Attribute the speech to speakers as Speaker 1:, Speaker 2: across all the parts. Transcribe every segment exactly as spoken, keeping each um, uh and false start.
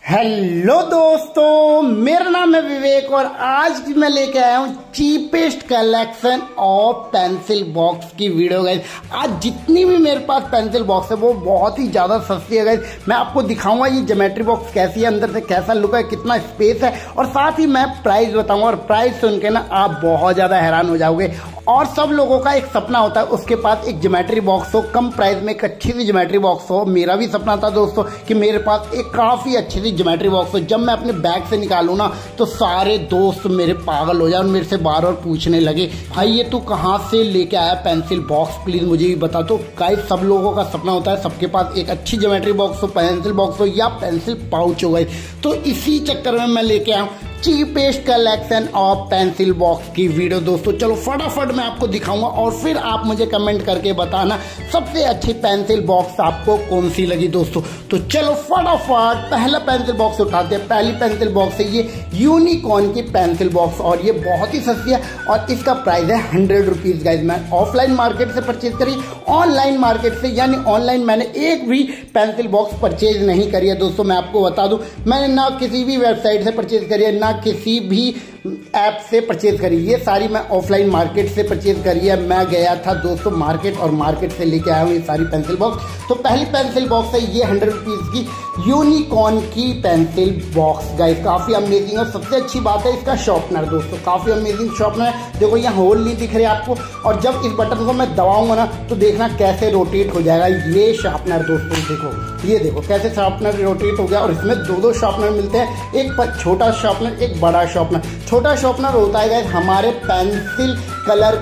Speaker 1: Hello दोस्तों, मेरा नाम है विवेक और आज मैं लेके आया हूँ cheapest collection of pencil box की वीडियो गाइस। आज जितनी भी मेरे पास पेंसिल बॉक्स है वो बहुत ही ज़्यादा सस्ती है गाइस। मैं आपको दिखाऊंगा ये ज्योमेट्री बॉक्स कैसी है, अंदर से कैसा लुक है, कितना स्पेस है और साथ ही मैं प्राइस बताऊंगा। और प्राइस सुन के ना आप बहुत ज़्यादा हैरान हो जाओगे। और सब लोगों का एक सपना होता है उसके पास एक ज्योमेट्री बॉक्स हो, कम प्राइस में एक अच्छी सी ज्योमेट्री बॉक्स हो। मेरा भी सपना था दोस्तों कि मेरे पास एक काफ़ी अच्छी सी ज्योमेट्री बॉक्स हो। जब मैं अपने बैग से निकालूं ना तो सारे दोस्त मेरे पागल हो जाए और मेरे से बार बार पूछने लगे, भाई ये तू कहाँ से लेके आया पेंसिल बॉक्स, प्लीज़ मुझे भी बता। तो गाइस सब लोगों का सपना होता है सबके पास एक अच्छी ज्योमेट्री बॉक्स हो, पेंसिल बॉक्स हो या पेंसिल पाउच हो। गाइस तो इसी चक्कर में मैं लेके आया हूँ cheapest collection of pencil box की वीडियो। दोस्तों चलो फटाफट मैं आपको दिखाऊंगा और फिर आप मुझे कमेंट करके बताना सबसे अच्छी पेंसिल बॉक्स आपको कौन सी लगी दोस्तों। तो चलो फटाफट पहला पेंसिल बॉक्स उठाते हैं। पहली पेंसिल बॉक्स है ये यूनिकॉर्न की पेंसिल बॉक्स और ये बहुत ही सस्ती है और इसका प्राइस है हंड्रेड रुपीज़। गाइज मैं ऑफलाइन मार्केट से परचेज करी, ऑनलाइन मार्केट से यानी ऑनलाइन मैंने एक भी पेंसिल बॉक्स परचेज नहीं करी है दोस्तों। मैं आपको बता दूं मैंने ना किसी भी वेबसाइट से परचेज करी है ना किसी भी ऐप से परचेज करी, ये सारी मैं ऑफलाइन मार्केट से परचेज करी है। मैं गया था दोस्तों मार्केट और मार्केट से लेके आया हूँ ये सारी पेंसिल बॉक्स। तो पहली पेंसिल बॉक्स है ये हंड्रेड रुपीज़ की यूनिकॉर्न की पेंसिल बॉक्स। गाइस काफ़ी अमेजिंग है। सबसे अच्छी बात है इसका शॉर्पनर दोस्तों, काफ़ी अमेजिंग शॉर्पनर है। देखो यहाँ होल नहीं दिख रहे आपको और जब इस बटन को मैं दबाऊंगा ना तो देखना कैसे रोटेट हो जाएगा ये शार्पनर दोस्तों। देखो ये देखो कैसे शार्पनर रोटेट हो गया और इसमें दो दो शार्पनर मिलते हैं, एक छोटा शार्पनर एक बड़ा शार्पनर। छोटा शार्पनर होता है गाइस हमारे पेंसिल कलर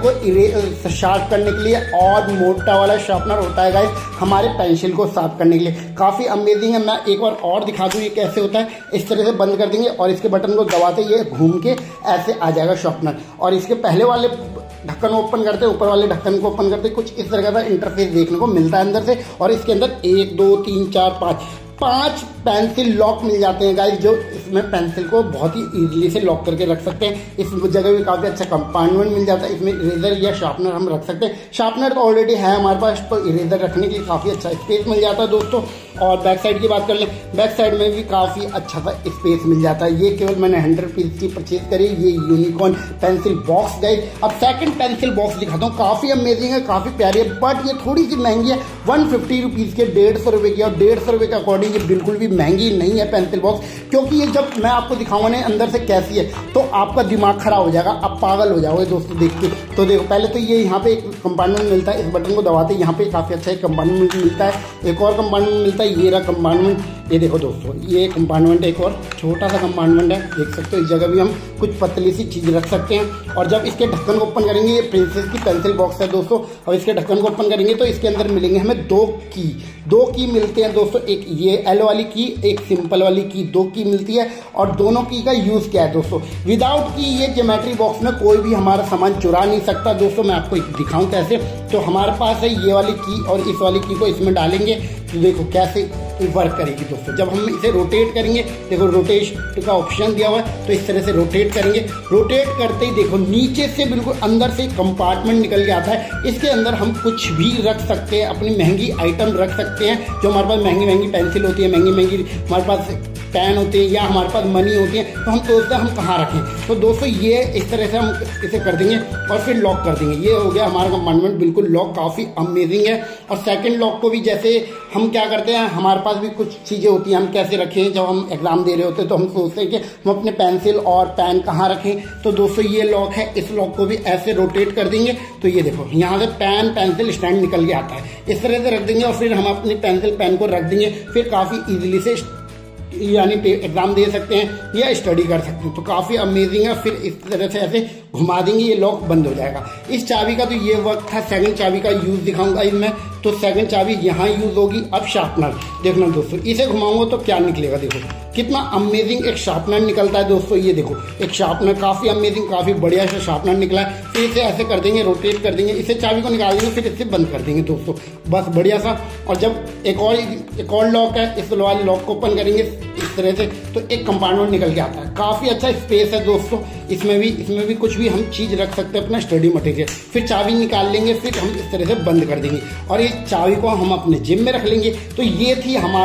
Speaker 1: को शार्प करने के लिए और मोटा वाला शार्पनर होता है गाइस हमारे पेंसिल को साफ करने के लिए। काफ़ी अमेजिंग है। मैं एक बार और दिखा दूँ ये कैसे होता है। इस तरह से बंद कर देंगे और इसके बटन को दबाते ये घूम के ऐसे आ जाएगा शार्पनर। और इसके पहले वाले ढक्कन ओपन करते ऊपर वाले ढक्कन को ओपन करते कुछ इस तरह का इंटरफेस देखने को मिलता है अंदर से। और इसके अंदर एक दो तीन चार पाँच पांच पेंसिल लॉक मिल जाते हैं गाइस, जो इसमें पेंसिल को बहुत ही इजीली से लॉक करके रख सकते हैं। इस जगह भी काफ़ी अच्छा कंपार्टमेंट मिल जाता है। इसमें इरेजर या शार्पनर हम रख सकते हैं। शार्पनर तो ऑलरेडी है हमारे पास, तो इरेजर रखने के लिए काफ़ी अच्छा स्पेस मिल जाता है दोस्तों। और बैक साइड की बात कर लें, बैक साइड में भी काफ़ी अच्छा सा स्पेस मिल जाता है। ये केवल मैंने हंड्रेड रुपीज़ की परचेज करी ये यूनिकॉर्न पेंसिल बॉक्स गाइस। अब सेकंड पेंसिल बॉक्स दिखाता हूँ। काफ़ी अमेजिंग है, काफ़ी प्यारी है, बट ये थोड़ी सी महंगी है। वन फिफ्टी रुपीज़ के डेढ़ सौ रुपये की और डेढ़ सौ रुपये के अकॉर्डिंग ये बिल्कुल भी महंगी नहीं है पेंसिल बॉक्स, क्योंकि ये जब मैं आपको दिखाऊंगा ना अंदर से कैसी है तो आपका दिमाग खराब हो जाएगा, आप पागल हो जाओगे दोस्तों देख के। तो देखो पहले तो ये यहाँ पे एक कंपार्टमेंट मिलता है, इस बटन को दबाते यहाँ पे काफ़ी अच्छा एक कंपार्टमेंट मिलता है। एक और कंपार्टमेंट मिलता है, ये रहा कंपार्टमेंट। ये देखो दोस्तों ये कंपार्टमेंट एक और छोटा सा कंपार्टमेंट है, देख सकते हो। इस जगह भी हम कुछ पतली सी चीज़ रख सकते हैं। और जब इसके ढक्कन को ओपन करेंगे, ये प्रिंसेस की पेंसिल बॉक्स है दोस्तों, और इसके ढक्कन को ओपन करेंगे तो इसके अंदर मिलेंगे हमें दो की दो की मिलते हैं दोस्तों। एक ये एल वाली की, एक सिंपल वाली की, दो की मिलती है। और दोनों की का यूज़ क्या है दोस्तों, विदाउट की ये ज्योमेट्री बॉक्स में कोई भी हमारा सामान चुरा नहीं सकता दोस्तों। मैं आपको दिखाऊं कैसे। तो हमारे पास है ये वाली की और इस वाली की को इसमें डालेंगे तो देखो कैसे वर्क करेगी दोस्तों। जब हम इसे रोटेट करेंगे, देखो रोटेट का ऑप्शन दिया हुआ है, तो इस तरह से रोटेट करेंगे। रोटेट करते ही देखो नीचे से बिल्कुल अंदर से कंपार्टमेंट निकल के आता है। इसके अंदर हम कुछ भी रख सकते हैं, अपनी महंगी आइटम रख सकते हैं। जो हमारे पास महंगी महंगी पेंसिल होती है, महंगी महंगी हमारे पास पेन होती है या हमारे पास मनी होती है, तो हम सोचते हैं हम कहाँ रखें। तो दोस्तों ये इस तरह से हम इसे कर देंगे और फिर लॉक कर देंगे। ये हो गया हमारा कंपार्टमेंट बिल्कुल लॉक, काफ़ी अमेजिंग है। और सेकंड लॉक को भी जैसे हम क्या करते हैं, हमारे पास भी कुछ चीज़ें होती हैं, हम कैसे रखें। जब हम एग्जाम दे रहे होते हैं तो हम सोचते हैं कि हम अपने पेंसिल और पेन कहाँ रखें। तो दोस्तों ये लॉक है, इस लॉक को भी ऐसे रोटेट कर देंगे तो ये देखो यहाँ से पेन पेंसिल स्टैंड निकल के आता है। इस तरह से रख देंगे और फिर हम अपनी पेंसिल पेन को रख देंगे। फिर काफ़ी ईजिली से यानी एग्जाम दे सकते हैं या स्टडी कर सकते हैं। तो काफ़ी अमेजिंग है। फिर इस तरह से ऐसे घुमा देंगे, ये लॉक बंद हो जाएगा। इस चाबी का तो ये वर्क था। सेकंड चाबी का यूज़ दिखाऊंगा इसमें। तो सेकंड चाबी यहाँ यूज़ होगी। अब शार्पनर देखना दोस्तों, इसे घुमाऊंगा तो क्या निकलेगा, देखो कितना अमेजिंग एक शार्पनर निकलता है दोस्तों। ये देखो एक शार्पनर काफ़ी अमेजिंग, काफ़ी बढ़िया सा शार्पनर निकला है। फिर इसे ऐसे कर देंगे, रोटेट कर देंगे, इसे चाबी को निकाल देंगे, फिर इसे बंद कर देंगे दोस्तों, बस बढ़िया सा। और जब एक और एक और लॉक है, इस वाले लॉक को ओपन करेंगे इस तरह से तो एक कंपार्टमेंट निकल के आता है। काफ़ी अच्छा स्पेस है दोस्तों इसमें भी। इसमें भी कुछ भी हम चीज़ रख सकते हैं, अपना स्टडी मटेरियल। फिर चाबी निकाल लेंगे, फिर हम इस तरह से बंद कर देंगे और ये चाबी को हम अपने जिम में रख लेंगे। तो ये थी हमारी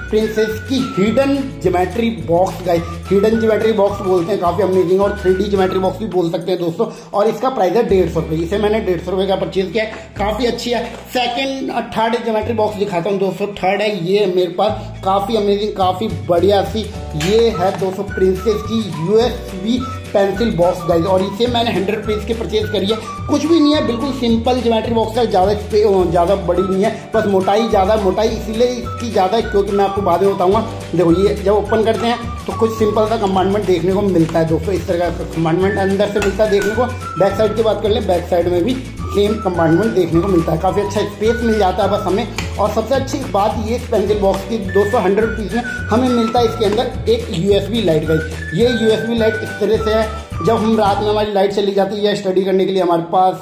Speaker 1: प्रिंसेस की hidden geometry box guys. Hidden geometry box बोलते हैं, काफी अमेजिंग, और थ्री डी ज्योमेट्री बॉक्स भी बोल सकते हैं दोस्तों। और इसका प्राइस है डेढ़ सौ रुपये। इसे मैंने डेढ़ सौ रुपये का परचेज किया है, काफी अच्छी है। सेकंड थर्ड ज्योमेट्री बॉक्स दिखाता हूँ दोस्तों। थर्ड है ये मेरे पास, काफी अमेजिंग, काफी बढ़िया सी ये है दोस्तों प्रिंसेस की यूएसबी पेंसिल बॉक्स गाइस। और इसे मैंने हंड्रेड रुपीज की परचेज करी है। कुछ भी नहीं है, बिल्कुल सिंपल ज्योमेट्री बॉक्स है, ज्यादा ज्यादा बड़ी नहीं है, बस मोटाई ज्यादा मोटाई इसीलिए इसकी ज्यादा है क्योंकि मैं आपको बाद में बताऊंगा। देखो ये जब ओपन करते हैं तो कुछ सिंपल सा कंपार्टमेंट देखने को मिलता है दोस्तों, इस तरह का कंपार्टमेंट अंदर से मिलता है देखने को। बैक साइड की बात कर ले, बैक साइड में भी सेम कंपार्टमेंट देखने को मिलता है, काफी अच्छा स्पेस मिल जाता है बस हमें। और सबसे अच्छी बात ये पेंसिल बॉक्स की दोस्तों हंड्रेड रुपीज में हमें मिलता है इसके अंदर एक यूएसबी लाइट गाइस। ये यूएसबी लाइट इस तरह से है, जब हम रात में हमारी लाइट चली जाती है या स्टडी करने के लिए हमारे पास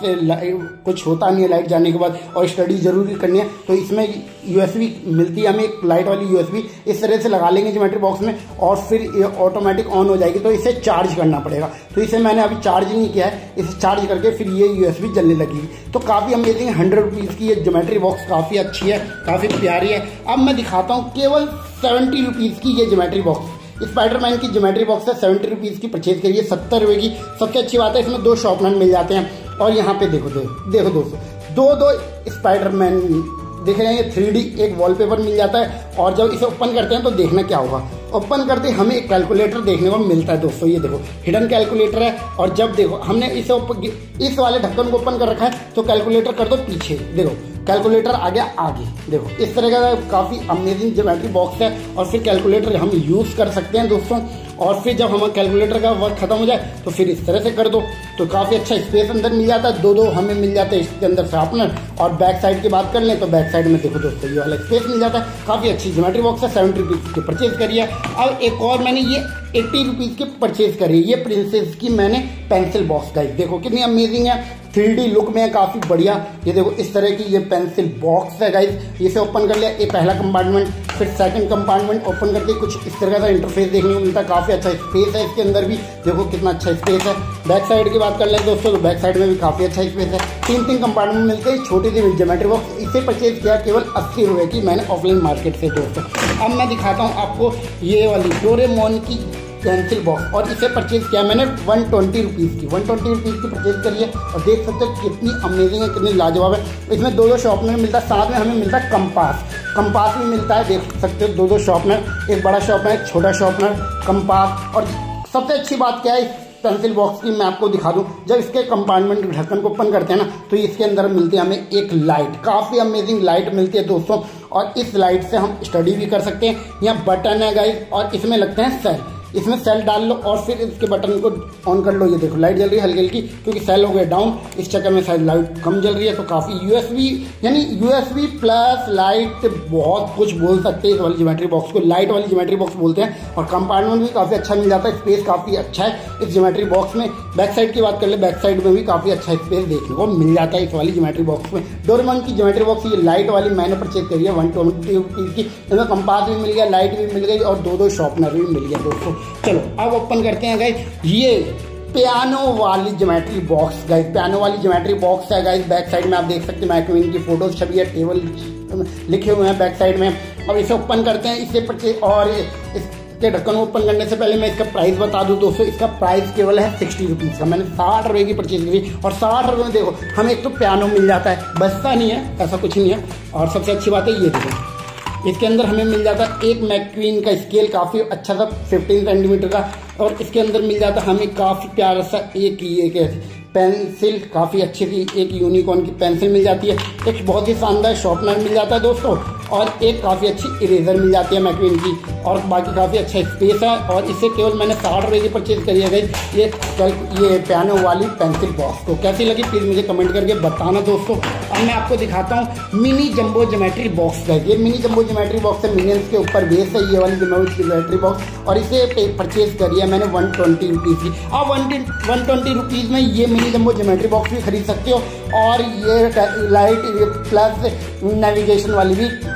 Speaker 1: कुछ होता नहीं है लाइट जाने के बाद और स्टडी जरूरी करनी है, तो इसमें यूएसबी मिलती है हमें, एक लाइट वाली यूएसबी इस तरह से लगा लेंगे ज्योमेट्री बॉक्स में और फिर ये ऑटोमेटिक ऑन हो जाएगी। तो इसे चार्ज करना पड़ेगा, तो इसे मैंने अभी चार्ज नहीं किया है, इसे चार्ज करके फिर ये यूएसबी जलने लगेगी। तो काफी अमेजिंग हंड्रेड रुपीज की ये ज्योमेट्री बॉक्स काफी अच्छी है, काफी प्यारी है। अब मैं दिखाता हूँ केवल सेवेंटी रुपीज की ये ज्योमेट्री बॉक्स, स्पाइडरमैन की ज्योमेट्री बॉक्स है, सेवेंटी रुपीज की परचेज करिए, सत्तर रुपए की। सबसे अच्छी बात है इसमें दो शॉर्पनर मिल जाते हैं। और यहाँ पे देखो देखो देखो दोस्तों, दो दो स्पाइडरमैन देख रहे हैं, थ्री डी एक वॉलपेपर मिल जाता है। और जब इसे ओपन करते हैं तो देखना क्या होगा, ओपन करते हमें एक कैलकुलेटर देखने को मिलता है दोस्तों। ये देखो हिडन कैलकुलेटर है। और जब देखो हमने इसे इस वाले ढक्कन को ओपन कर रखा है तो कैलकुलेटर कर दो पीछे, देखो कैलकुलेटर आ गया आगे। देखो इस तरह का काफी अमेजिंग ज्योमेट्री बॉक्स है। और फिर कैलकुलेटर हम यूज कर सकते हैं दोस्तों। और फिर जब हमारा कैलकुलेटर का वर्क खत्म हो जाए तो फिर इस तरह से कर दो, तो काफी अच्छा स्पेस अंदर मिल जाता है। दो दो हमें मिल जाते हैं इसके अंदर शार्पनर। और बैक साइड की बात कर लें तो बैक साइड में देखो दोस्तों ये वाला स्पेस मिल जाता है। काफी अच्छी ज्योमेट्री बॉक्स है, सेवेंटी रुपीज की परचेज करिए। अब एक और मैंने ये एट्टी रुपीज की परचेज करी है, ये प्रिंसेस की मैंने पेंसिल बॉक्स गाइस। देखो कितनी अमेजिंग है, थ्री डी लुक में है, काफी बढ़िया। ये देखो इस तरह की ये पेंसिल बॉक्स है गाइस। इसे ओपन कर लिया, ये पहला कंपार्टमेंट, फिर सेकंड कंपार्टमेंट ओपन करके कुछ इस तरह का इंटरफेस देखने को मिलता है। काफी अच्छा स्पेस है इसके अंदर भी, देखो कितना अच्छा स्पेस है। बैक साइड की बात कर लें दोस्तों तो बैक साइड में भी काफी अच्छा स्पेस है। तीन तीन कंपार्टमेंट मिलते हैं, छोटी सी ज्योमेट्री बॉक्स। इसे परचेज किया केवल अस्सी रुपए की मैंने ऑफलाइन मार्केट से दोस्तों। अब मैं दिखाता हूँ आपको ये वाली डोरेमोन की पेंसिल बॉक्स, और इसे परचेज किया मैंने वन ट्वेंटी रुपीज़ की वन ट्वेंटी रुपीज़ की परचेज करी है। और देख सकते हो कितनी अमेजिंग है, कितनी लाजवाब है। इसमें दो दो शॉर्पनर मिलता है, साथ में हमें मिलता है कंपास कंपास भी मिलता है। देख सकते हो दो दो शॉर्पनर, एक बड़ा शॉर्पनर एक छोटा शॉर्पनर, कंपास। और सबसे अच्छी बात क्या है पेंसिल बॉक्स की मैं आपको दिखा दूं, जब इसके कंपार्टमेंट ढक्कन को ओपन करते हैं ना तो इसके अंदर मिलती है हमें एक लाइट, काफी अमेजिंग लाइट मिलती है दोस्तों। और इस लाइट से हम स्टडी भी कर सकते हैं। यहाँ बटन है गाइस और इसमें लगते हैं सेल, इसमें सेल डाल लो और फिर इसके बटन को ऑन कर लो। ये देखो लाइट जल रही है हल्की हल्की, क्योंकि सेल हो गए डाउन, इस चक्कर में शायद लाइट कम जल रही है। तो काफी यूएसबी यानी यूएसबी प्लस लाइट, बहुत कुछ बोल सकते हैं इस वाली ज्योमेट्री बॉक्स को, लाइट वाली ज्योमेट्री बॉक्स बोलते हैं। और कंपार्टमेंट भी काफी अच्छा मिल जाता है, स्पेस काफी अच्छा है इस ज्योमेट्री बॉक्स में। बैक साइड की बात कर ले, बैक साइड में भी काफी अच्छा स्पेस देखने को मिल जाता है इस वाली ज्योमेट्री बॉक्स में। डोरेमोन की ज्योमेट्री बॉक्स ये लाइट वाली मैंने परचेज करी है वन ट्वेंटी रुपीज की। इसमें कंपास भी मिल गया, लाइट भी मिल गई और दो दो शॉर्पनर भी मिल गया दोस्तों। चलो अब ओपन करते हैं गाइस ये पियानो वाली ज्योमेट्री बॉक्स। गाइस पियानो वाली ज्योमेट्री बॉक्स है गाइस। बैक साइड में आप देख सकते हैं मैक्वीन की फोटोज छवि है, टेबल लिखे हुए हैं बैक साइड में। अब इसे ओपन करते हैं, इसे परचेज और इसके ढक्कन ओपन करने से पहले मैं इसका प्राइस बता दूं दोस्तों। इसका प्राइस केवल है सिक्सटी रुपीज़ का, मैंने साठ रुपए की परचेज की। और साठ रुपए में देखो हमें एक तो पियानो मिल जाता है, बचता नहीं है, ऐसा कुछ नहीं है। और सबसे अच्छी बात है ये देखो इसके अंदर हमें मिल जाता है एक मैक्वीन का स्केल, काफी अच्छा सा फिफ्टीन सेंटीमीटर का। और इसके अंदर मिल जाता है हमें काफी प्यारा सा एक ये पेंसिल, काफी अच्छी सी एक यूनिकॉर्न की पेंसिल मिल जाती है। एक बहुत ही शानदार शॉर्पनर मिल जाता है दोस्तों, और एक काफी अच्छी इरेजर मिल जाती है मैक्वीन की। और बाकी काफी अच्छा स्पेस है। और इसे केवल मैंने साठ रुपए की परचेज करी है गई ये ये पियानो वाली पेंसिल बॉक्स को। कैसी लगी प्लीज मुझे कमेंट करके बताना दोस्तों। अब मैं आपको दिखाता हूँ मिनी जंबो ज्योमेट्री बॉक्स का। ये मिनी जंबो ज्योमेट्री बॉक्स है, मिनियंस के ऊपर बेस है ये वाली ज्योमेट्री बॉक्स। और इसे परचेज करी है मैंने वन ट्वेंटी रुपीज़ की। आप वन ट्वेंटी रुपीज़ में ये मिनी जंबो ज्योमेट्री बॉक्स भी खरीद सकते हो। और ये लाइट प्लस नेविगेशन वाली भी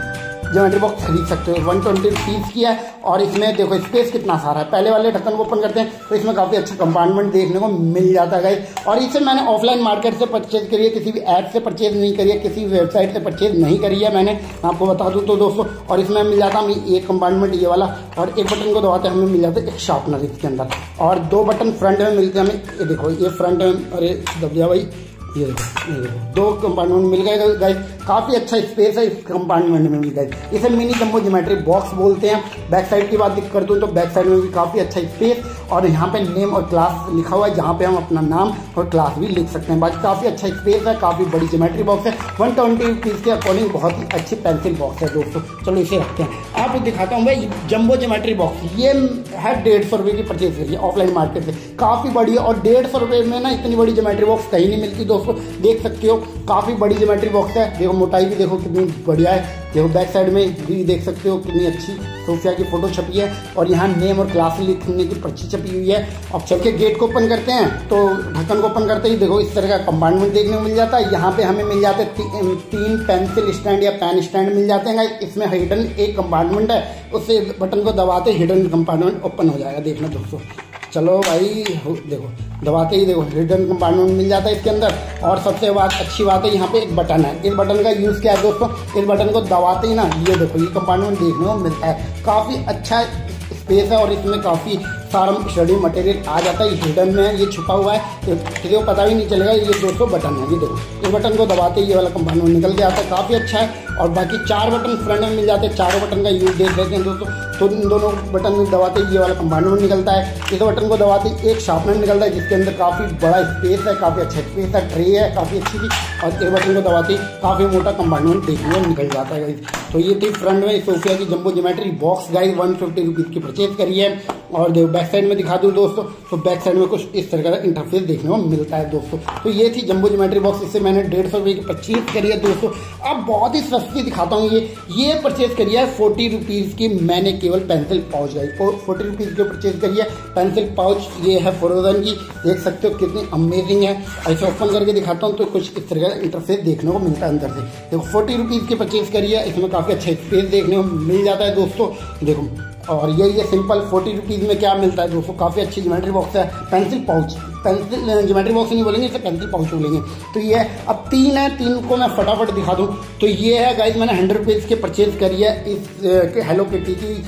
Speaker 1: ज्योमेट्री बॉक्स खरीद सकते हो। वन ट्वेंटी रुपीज़ की है और इसमें देखो स्पेस कितना सारा है। पहले वाले ढक्कन को ओपन करते हैं तो इसमें काफ़ी अच्छा कंपार्टमेंट देखने को मिल जाता है गाइस। और इसे मैंने ऑफलाइन मार्केट से परचेज करी है, किसी भी ऐप से परचेज नहीं करी है, किसी भी वेबसाइट से परचेज नहीं करी है मैंने, आपको बता दूँ तो दोस्तों। और इसमें मिल जाता हमें एक कंपार्टमेंट ये वाला, और एक बटन को दबाते हमें मिल जाता है एक शार्पनर इसके अंदर, और दो बटन फ्रंट में मिलते हैं हमें। ये देखो ये फ्रंट में, अरे दब गया भाई, ये देखो ये देखो दो कंपार्टमेंट मिल गए गाइस। काफ़ी अच्छा स्पेस है इस कंपार्टमेंट में भी गाइस। इसे मिनी जंबो ज्योमेट्री बॉक्स बोलते हैं। बैक साइड की बात कर दूँ तो बैक साइड में भी काफ़ी अच्छा स्पेस, और यहाँ पे नेम और क्लास लिखा हुआ है जहाँ पे हम अपना नाम और क्लास भी लिख सकते हैं। बाकी काफ़ी अच्छा स्पेस है, काफ़ी बड़ी ज्योमेट्री बॉक्स है। वन ट्वेंटी रुपीज़ के अकॉर्डिंग बहुत ही अच्छी पेंसिल बॉक्स है दोस्तों। चलो इसे रखते हैं, आपको दिखाता हूँ भाई जंबो ज्योमेट्री बॉक्स। ये है डेढ़ सौ रुपये की परचेज करिए ऑफलाइन मार्केट से, काफ़ी बड़ी है। और डेढ़ सौ रुपये में ना इतनी बड़ी ज्योमेट्री बॉक्स कहीं नहीं मिलती दोस्तों, देख सकते हो काफ़ी बड़ी ज्योमेट्री बॉक्स है। देखो मोटाई भी देखो कितनी बढ़िया है। देखो बैक साइड में भी देख सकते हो कितनी अच्छी सोफिया की फोटो छपी है, और यहाँ नेम और क्लास लिखने की पर्ची छपी हुई है। अब चल के गेट को ओपन करते हैं तो ढक्कन को ओपन करते ही देखो इस तरह का कंपार्टमेंट देखने को मिल जाता है। यहाँ पे हमें मिल जाते हैं ती, तीन पेंसिल स्टैंड या पेन स्टैंड मिल जाते हैं। इसमें हिडन एक कंपार्टमेंट है, उससे बटन को दबाते हिडन कंपार्टमेंट ओपन हो जाएगा। देखना दोस्तों, चलो भाई देखो दबाते ही देखो हिडन कंपार्टमेंट मिल जाता है इसके अंदर। और सबसे बात अच्छी बात है, यहाँ पे एक बटन है। इस बटन का यूज़ क्या है दोस्तों, इस बटन को दबाते ही ना ये देखो ये कंपार्टमेंट देखने को मिलता है। काफ़ी अच्छा स्पेस है और इसमें काफ़ी सारा स्टडी मटेरियल आ जाता है। हिडन में ये छुपा हुआ है, किसी को पता भी नहीं चलेगा। ये दोस्तों बटन है, ये देखो इस बटन को दबाते ही ये वाला कंपार्टमेंट निकल के आता है, काफ़ी अच्छा है। और बाकी चार बटन फ्रंट में मिल जाते हैं, चारों बटन का यूज देख लेते हैं दोस्तों। तो इन दोनों बटन में दबाते ही ये वाला कंपार्टमेंट निकलता है। इस बटन को दबाते ही एक शार्पनर निकलता है जिसके अंदर काफ़ी बड़ा स्पेस है, काफ़ी अच्छा स्पेस है, ट्रे है काफ़ी अच्छी थी। और एक बटन को दबाते ही काफ़ी मोटा कंपार्टमेंट देखने को निकल जाता है गाइस। तो ये थी फ्रंट में सोफिया की jumbo geometry box guys, one fifty rupees की परचेज करी है। और जो बैक साइड में दिखा दूँ दोस्तों, तो बैक साइड में कुछ इस तरह का इंटरफेस देखने को मिलता है दोस्तों। तो ये थी जंबो ज्योमेट्री बॉक्स, इससे मैंने डेढ़ सौ रुपये की परचेज करी है दोस्तों। अब बहुत ही सस्ती दिखाता हूँ, ये ये परचेज करी है फोर्टी रुपीज़ की मैंने केवल पेंसिल पाउच गाइस, और फोर्टी रुपीज़ की परचेज करी है पेंसिल पाउच। ये है फ्रोजन की, देख सकते हो कितनी अमेजिंग है। ऐसे ओपन करके दिखाता हूँ तो कुछ इस तरह का इंटरफेस देखने को मिलता है अंदर से। देखो फोर्टी रुपीज़ की परचेज करी है, इसमें काफ़ी अच्छा स्पेस देखने को मिल जाता है दोस्तों। देखो और ये ये सिंपल फोर्टी रुपीज़ में क्या मिलता है दोस्तों, काफ़ी अच्छी ज्योमेट्री बॉक्स है। Pencil pouch, pencil geometry box नहीं बोलेंगे, इसे पेंसिल पाउच बोलेंगे। तो ये अब तीन है, तीन को मैं फटाफट दिखा दूं। तो ये है गाइस, मैंने हंड्रेड रुपीज़ के परचेज करी है इस हेलो किटी की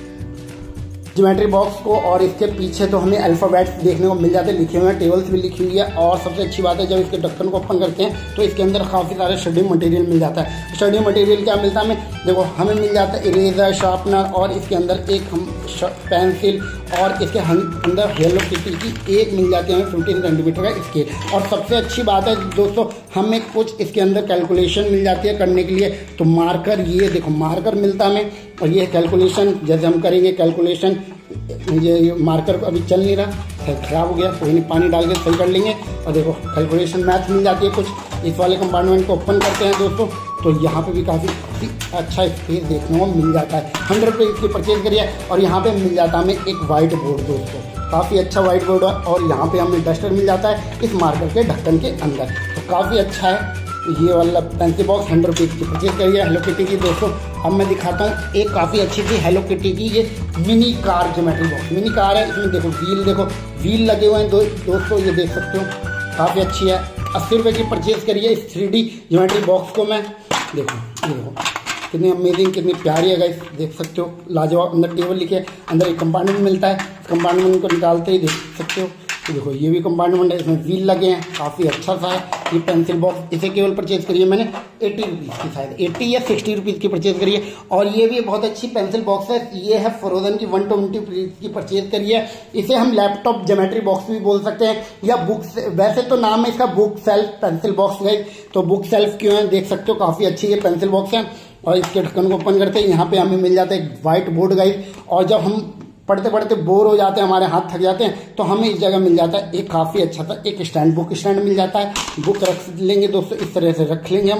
Speaker 1: ज्योमेट्री बॉक्स को। और इसके पीछे तो हमें अल्फ़ाबेट्स देखने को मिल जाते हैं, लिखे हुए हैं, टेबल्स भी लिखी हुई है। और सबसे अच्छी बात है जब इसके ढक्कन को ओपन करते हैं तो इसके अंदर काफ़ी सारे स्टडी मटेरियल मिल जाता है। स्टडी मटेरियल क्या मिलता है हमें, देखो हमें मिल जाता है इरेजर, शार्पनर, और इसके अंदर एक हम पेंसिल, और इसके अंदर हेलो किटी की एक मिल जाती है हमें फिफ्टीन सेंटीमीटर का स्केल। और सबसे अच्छी बात है दोस्तों, हमें कुछ इसके अंदर कैलकुलेशन मिल जाती है करने के लिए। तो मार्कर, ये देखो मार्कर मिलता है हमें, और ये कैलकुलेशन जैसे हम करेंगे कैलकुलेशन। ये मार्कर अभी चल नहीं रहा, खराब हो गया, कोई नहीं, पानी डाल के सही कर लेंगे। और देखो कैलकुलेशन मैथ मिल जाती है कुछ। इस वाले कंपार्टमेंट को ओपन करते हैं दोस्तों, तो यहाँ पे भी काफ़ी अच्छा स्पेस देखने को मिल जाता है। हंड्रेड रुपये इसकी परचेज करिए। और यहाँ पे मिल जाता है हमें एक वाइट बोर्ड दोस्तों, काफ़ी अच्छा वाइट बोर्ड है। और यहाँ पे हमें डस्टर मिल जाता है इस मार्कर के ढक्कन के अंदर, तो काफ़ी अच्छा है। ये वाला पेंसिल बॉक्स हंड्रेड रुपीज़ की परचेज करिए हेलो किटी की दोस्तों। अब मैं दिखाता हूँ एक काफ़ी अच्छी थी हेलो किटी की ये mini car geometry box. Mini car है, इसमें देखो व्हील, देखो व्हील लगे हुए हैं दो, दोस्तों ये देख सकते हो, काफ़ी अच्छी है। अस्सी रुपये की परचेज करिए इस थ्री डी ज्योमेट्री बॉक्स को मैं। देखो ये देखो कितनी अमेजिंग, कितनी प्यारी है गाइस, देख सकते हो, लाजवाब। अंदर टेबल लिखे, अंदर एक कंपार्टमेंट मिलता है, कंपार्टमेंट को निकालते ही देख सकते हो। तो देखो ये भी कंपार्टमेंट है, इसमें व्हील लगे हैं, काफ़ी अच्छा सा है ये पेंसिल बॉक्स। इसे केवल परचेज करिए मैंने एट्टी रुपीज़ की, शायद एट्टी या सिक्सटी रुपीज़ की परचेज करिए। और ये भी बहुत अच्छी पेंसिल बॉक्स है, ये है फ्रोजन की, वन ट्वेंटी रुपीज़ की परचेज करिए। इसे हम लैपटॉप ज्योमेट्री बॉक्स भी बोल सकते हैं, या बुक, वैसे तो नाम है इसका bookshelf pencil box guys. तो बुक सेल्फ क्यों है, देख सकते हो, काफ़ी अच्छी ये पेंसिल बॉक्स है। और इसके ढक्कन को ओपन करते हैं, यहाँ पे हमें मिल जाता है एक व्हाइट बोर्ड गाइस। और जब हम पढ़ते पढ़ते बोर हो जाते हैं, हमारे हाथ थक जाते हैं, तो हमें इस जगह मिल जाता है एक काफ़ी अच्छा सा एक स्टैंड, बुक स्टैंड मिल जाता है। बुक रख लेंगे दोस्तों, इस तरह से रख लेंगे हम।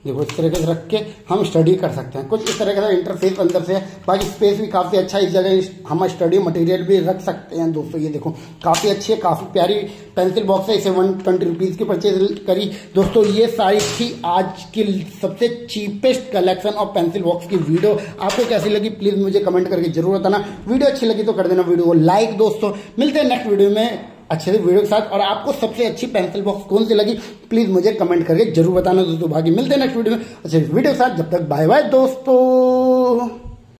Speaker 1: देखो इस तरीके से रख के हम स्टडी कर सकते हैं। कुछ इस तरह का इंटरफेस अंदर से है, बाकी स्पेस भी काफी अच्छा है। इस जगह हम स्टडी मटेरियल भी रख सकते हैं दोस्तों। ये देखो काफी अच्छी है, काफी प्यारी पेंसिल बॉक्स है। इसे वन ट्वेंटी रुपीज की परचेज करी दोस्तों। ये सारी थी आज की सबसे cheapest collection of pencil box की वीडियो। आपको कैसी लगी प्लीज मुझे कमेंट करके जरूर बताना। वीडियो अच्छी लगी तो कर देना वीडियो को लाइक दोस्तों। मिलते हैं नेक्स्ट वीडियो में अच्छे से वीडियो के साथ। और आपको सबसे अच्छी पेंसिल बॉक्स कौन सी लगी प्लीज मुझे कमेंट करके जरूर बताना दोस्तों। बाकी मिलते हैं नेक्स्ट वीडियो में अच्छे वीडियो के साथ। जब तक बाय बाय दोस्तों।